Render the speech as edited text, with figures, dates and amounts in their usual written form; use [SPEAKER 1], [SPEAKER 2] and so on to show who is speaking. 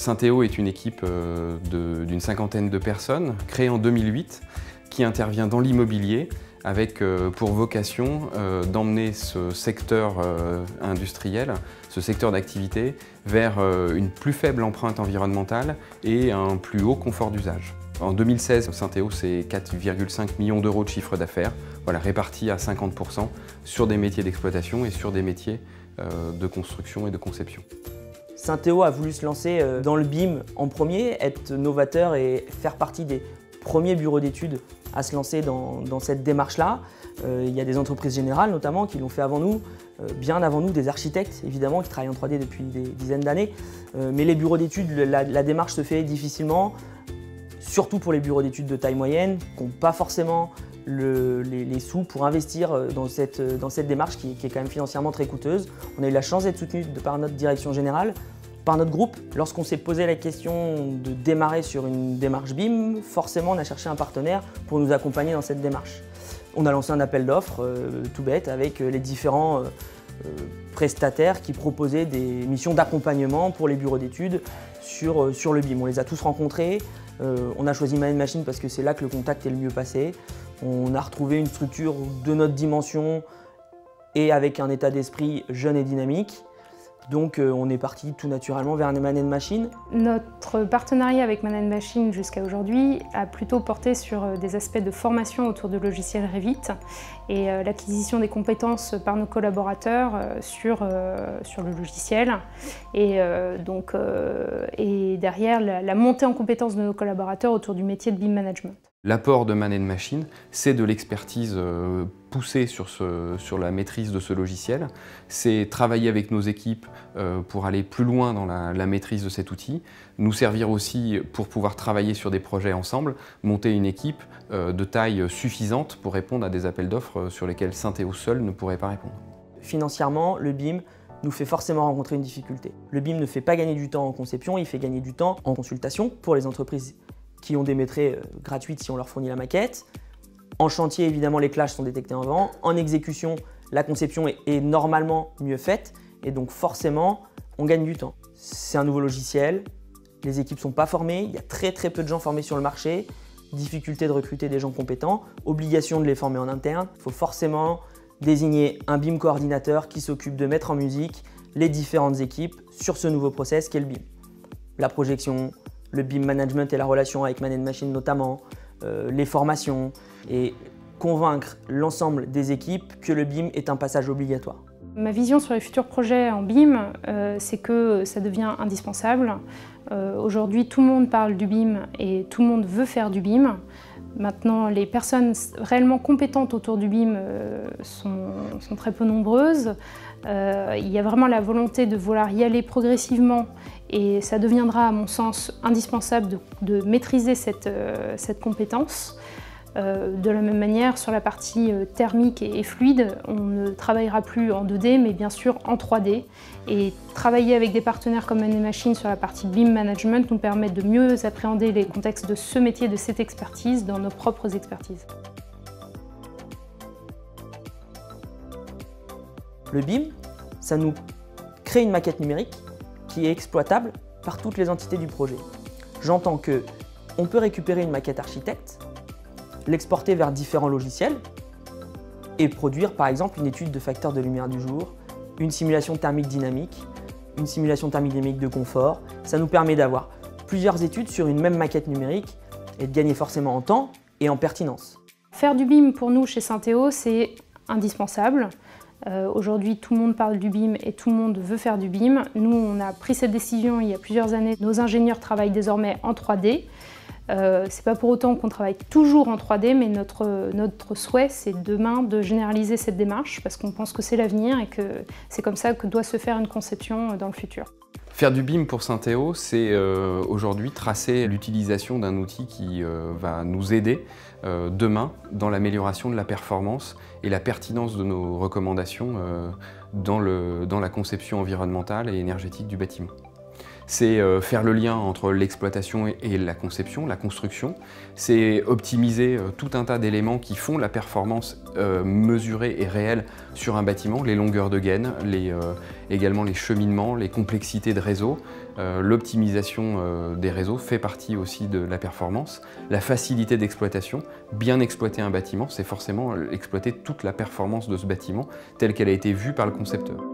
[SPEAKER 1] Synthéo est une équipe d'une cinquantaine de personnes, créée en 2008, qui intervient dans l'immobilier avec pour vocation d'emmener ce secteur industriel, ce secteur d'activité, vers une plus faible empreinte environnementale et un plus haut confort d'usage. En 2016, Synthéo, c'est 4,5 millions d'euros de chiffre d'affaires, voilà, répartis à 50% sur des métiers d'exploitation et sur des métiers de construction et de conception.
[SPEAKER 2] Synthéo a voulu se lancer dans le BIM en premier, être novateur et faire partie des premiers bureaux d'études à se lancer dans cette démarche-là. Il y a des entreprises générales notamment qui l'ont fait avant nous, bien avant nous, des architectes évidemment qui travaillent en 3D depuis des dizaines d'années. Mais les bureaux d'études, la démarche se fait difficilement, surtout pour les bureaux d'études de taille moyenne qui n'ont pas forcément les sous pour investir dans cette démarche qui est quand même financièrement très coûteuse. On a eu la chance d'être soutenu par notre direction générale, par notre groupe. Lorsqu'on s'est posé la question de démarrer sur une démarche BIM, forcément on a cherché un partenaire pour nous accompagner dans cette démarche. On a lancé un appel d'offres tout bête avec les différents prestataires qui proposaient des missions d'accompagnement pour les bureaux d'études sur le BIM. On les a tous rencontrés. On a choisi Man & Machine parce que c'est là que le contact est le mieux passé. On a retrouvé une structure de notre dimension et avec un état d'esprit jeune et dynamique. Donc on est parti tout naturellement vers Man & Machine.
[SPEAKER 3] Notre partenariat avec Man & Machine jusqu'à aujourd'hui a plutôt porté sur des aspects de formation autour de logiciels Revit et l'acquisition des compétences par nos collaborateurs sur le logiciel et derrière la montée en compétences de nos collaborateurs autour du métier de BIM management.
[SPEAKER 1] L'apport de Man & Machine, c'est de l'expertise poussée sur la maîtrise de ce logiciel. C'est travailler avec nos équipes pour aller plus loin dans la maîtrise de cet outil, nous servir aussi pour pouvoir travailler sur des projets ensemble, monter une équipe de taille suffisante pour répondre à des appels d'offres sur lesquels Synthéo seul ne pourrait pas répondre.
[SPEAKER 2] Financièrement, le BIM nous fait forcément rencontrer une difficulté. Le BIM ne fait pas gagner du temps en conception, il fait gagner du temps en consultation pour les entreprises qui ont des maîtrises gratuites si on leur fournit la maquette. En chantier, évidemment, les clashs sont détectés avant. En exécution, la conception est normalement mieux faite et donc forcément, on gagne du temps. C'est un nouveau logiciel, les équipes ne sont pas formées, il y a très peu de gens formés sur le marché, difficulté de recruter des gens compétents, obligation de les former en interne. Il faut forcément désigner un BIM coordinateur qui s'occupe de mettre en musique les différentes équipes sur ce nouveau process qu'est le BIM. La projection, le BIM management et la relation avec Man & Machine notamment, les formations et convaincre l'ensemble des équipes que le BIM est un passage obligatoire.
[SPEAKER 3] Ma vision sur les futurs projets en BIM, c'est que ça devient indispensable. Aujourd'hui, tout le monde parle du BIM et tout le monde veut faire du BIM. Maintenant, les personnes réellement compétentes autour du BIM sont très peu nombreuses. Il y a vraiment la volonté de vouloir y aller progressivement et ça deviendra, à mon sens, indispensable de maîtriser cette compétence. De la même manière, sur la partie thermique et fluide, on ne travaillera plus en 2D, mais bien sûr en 3D. Et travailler avec des partenaires comme Man & Machine sur la partie BIM management nous permet de mieux appréhender les contextes de ce métier, de cette expertise, dans nos propres expertises.
[SPEAKER 2] Le BIM, ça nous crée une maquette numérique qui est exploitable par toutes les entités du projet. J'entends qu'on peut récupérer une maquette architecte, l'exporter vers différents logiciels et produire par exemple une étude de facteurs de lumière du jour, une simulation thermique dynamique, une simulation thermique dynamique de confort. Ça nous permet d'avoir plusieurs études sur une même maquette numérique et de gagner forcément en temps et en pertinence.
[SPEAKER 3] Faire du BIM pour nous chez Synthéo, c'est indispensable. Aujourd'hui, tout le monde parle du BIM et tout le monde veut faire du BIM. Nous, on a pris cette décision il y a plusieurs années. Nos ingénieurs travaillent désormais en 3D. C'est pas pour autant qu'on travaille toujours en 3D, mais notre souhait, c'est demain de généraliser cette démarche parce qu'on pense que c'est l'avenir et que c'est comme ça que doit se faire une conception dans le futur.
[SPEAKER 1] Faire du BIM pour Synthéo, c'est aujourd'hui tracer l'utilisation d'un outil qui va nous aider demain dans l'amélioration de la performance et la pertinence de nos recommandations dans la conception environnementale et énergétique du bâtiment. c'est faire le lien entre l'exploitation et la conception, la construction. C'est optimiser tout un tas d'éléments qui font la performance mesurée et réelle sur un bâtiment, les longueurs de gaine, également les cheminements, les complexités de réseau. L'optimisation des réseaux fait partie aussi de la performance. La facilité d'exploitation, bien exploiter un bâtiment, c'est forcément exploiter toute la performance de ce bâtiment telle qu'elle a été vue par le concepteur.